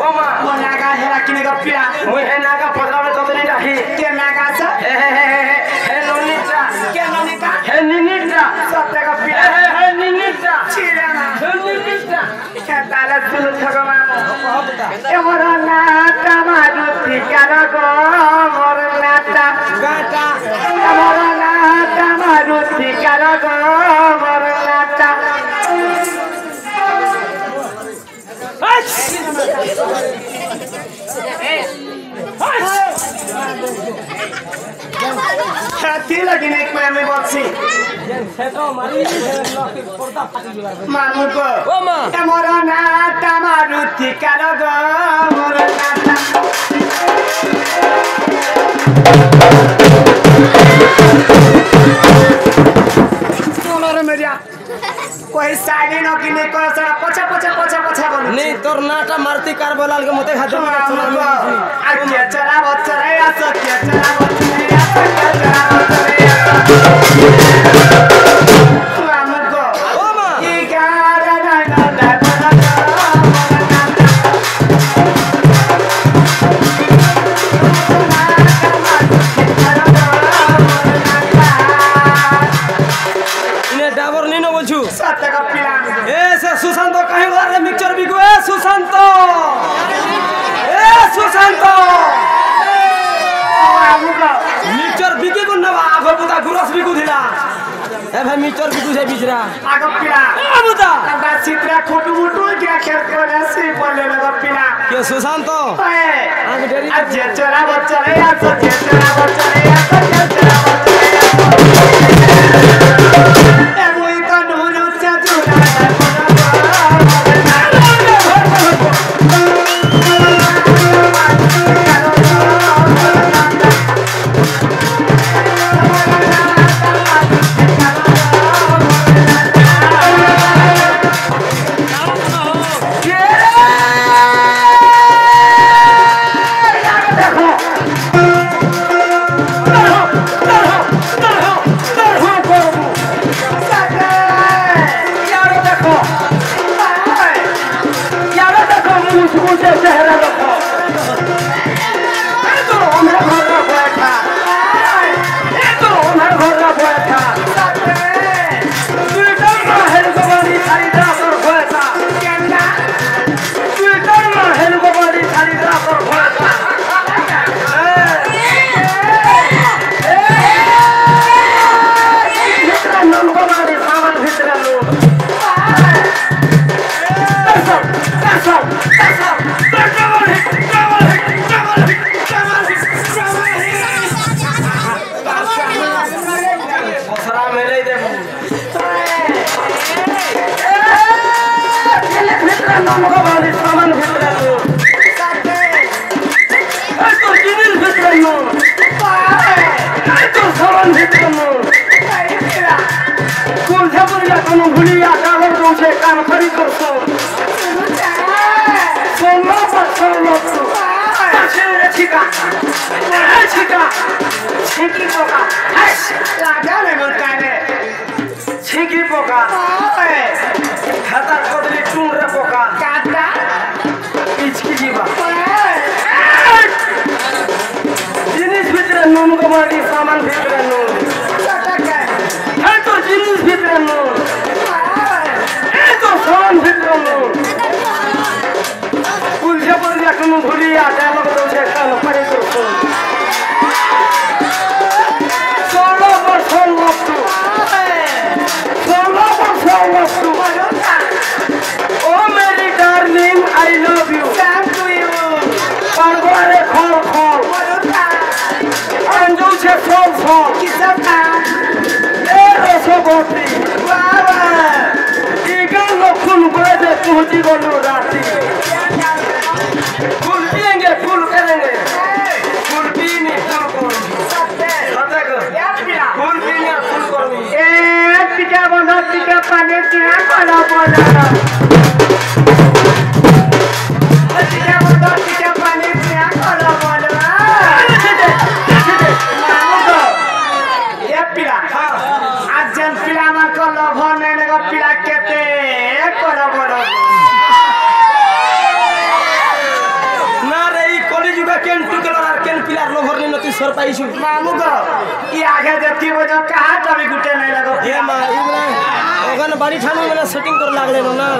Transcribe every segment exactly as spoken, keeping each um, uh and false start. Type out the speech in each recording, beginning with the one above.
ओमा म नागा हेरा किने गपिला मुई हे नागा पदरामे ततनी राखी के नागा छ हे हे हे हे ननिटा के ननिता हे निनिटा सत्य गपिला हे हे निनिटा चिरेना हे निनिटा के ताला सुनु ठगमा एमरा नाटा मारुति कार गो मोर नाटा गाटा एमरा नाटा मारुति कार गो मोर नाटा हाथी लगी नहीं कोई हमें बक्सी मामू को ओमा एमरा नाटा मारुति कार गो मोर नाटा कोई साड़ी न किने को सरा पछा पछा पछा पछा बोल नहीं तोर नाटा मारती कार बोलाल के मते खाते आके चला बच्चा रे आ सके चला बच्चा रे आ सके चला बच्चा रे आ हमको ओमा ई गारा ना ना ना इने डाबर नी न बोलछु सत्य का पिला ए से सुशांत कहीं बार मिक्सचर बिकु ए सुशांत ए सुशांत हमको मिक्सचर बिके को न आगो पुता गुरस बिकु थिला ए भाई मिक्सचर बिकु छै बिचरा आगो पिला ए पुता अंदा चित्रा खोटू मोटू क्या खेल करे से बोले लगा पिला के सुशांत ओए आगे डेरी आज चला बच्चा रे आ सके चला बच्चा रे आ सके चला बच्चा रे ए मुई तो नूरू चा जुरा छिकी पोका खाता कदली टून रे पोका काटा इचकी जीवा जिनिस भित्र नुन गमाडी सामान भित्र नुन है तो जिनिस भित्र नुन है तो सामान भित्र नुन कुलछे पर या कुनु भुलिया डायलॉग दोछे कान परे तो सुन सोलो पर सोलो तू सोलो पर सोलो तू ओ मेरी darling I love you Thank you. परवारे खोल खोल अंजू से खोल खोल Kisah kan? ए रसो बोटी Wow. इगल लखुन बजे तुझी बोलू राती फूल पिएंगे फूल करेंगे फूल पीने फूल करेंगे सत्य को फूल पीने फूल करेंगे Eh, tiga bodoh tiga panen tiga kalau bodoh. Tiga bodoh tiga panen tiga kalau bodoh. Ya pila. Ajan pila maka loh nene pila kete kalau bodoh. केन पिलार लोभर ने नती सर पाइछु मामू को ये आगे देखी वो जो कहा कभी गुटे नहीं लगो ए मा इबरा ओगन बाड़ी ठानु मेला सेटिंग कर लागले न ना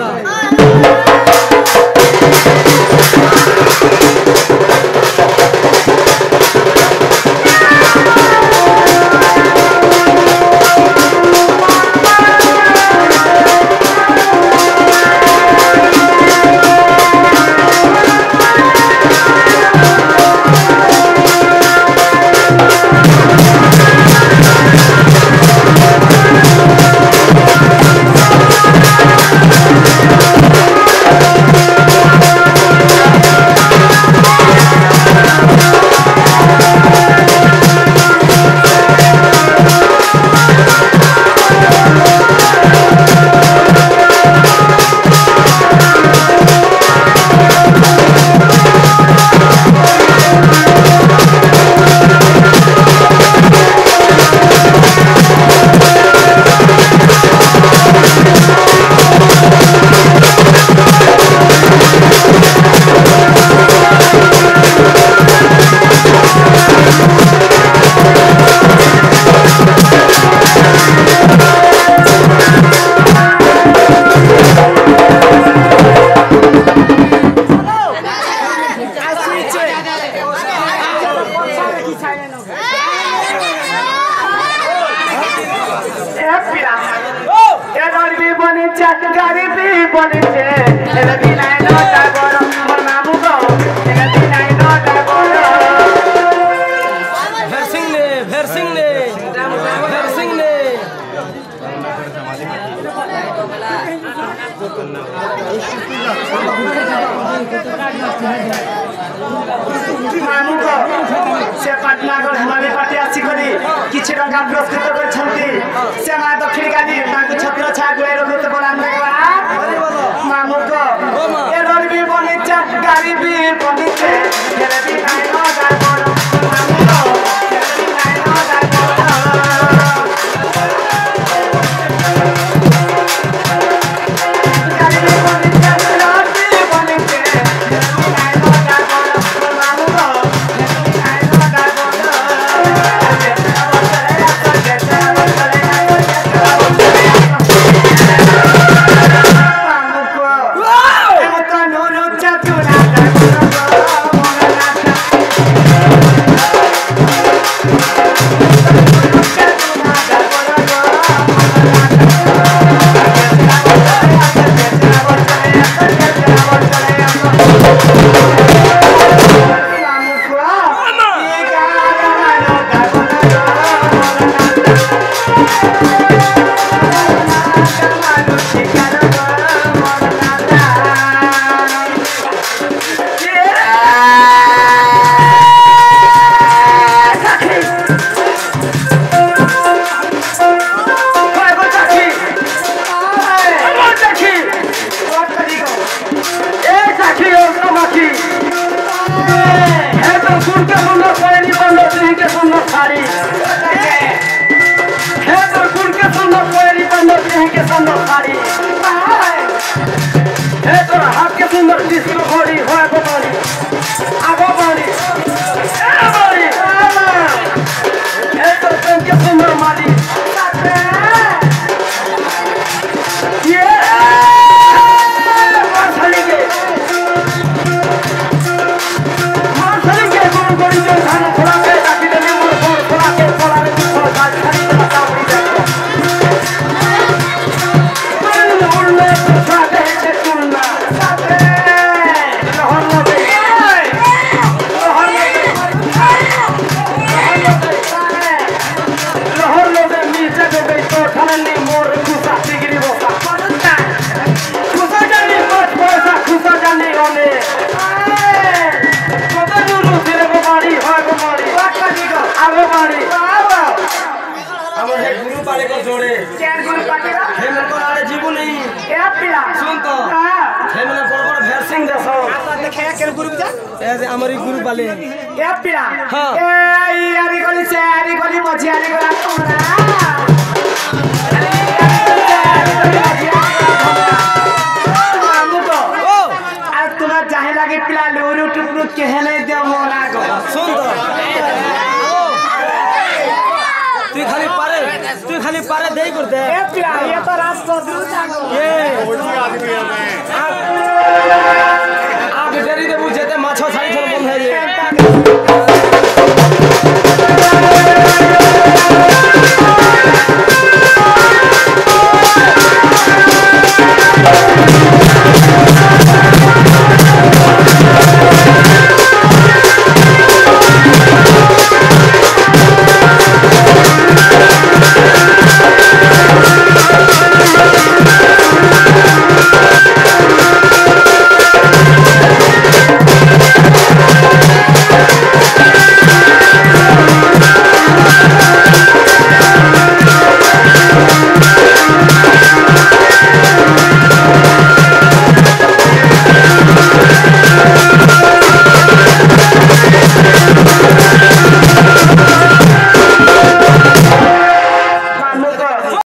से पाटनागढ़ हिमालय पार्टी आसी करी किछि टंका पुरस्कृत करछंती से मा दक्षिण गादी ताकु छत्र छा गुए रखते बोलान देबा मामू को ए रवि बनिचा गाड़ी भी बनिचे तेरे भी नाइ न गाय बोल मामू को तेरे भी नाइ न गाय बोल गाड़ी भी बनिचा गाड़ी भी बनिचे तेरे भी नाइ न गाय बोल मामू को हमारी गुरु वाले ए पिला हां ए यारी गली से यारी गली मझी यारी गला तोरा मामू को ओ आज तुम जाहे लागे पिला लूर टुपुरु टुपुरु केहने दियो मोना गो सुन तो তুই খালি পারে তুই খালি পারে দেই কর দে ए पिया ये तो रात बदलू जागो ये आप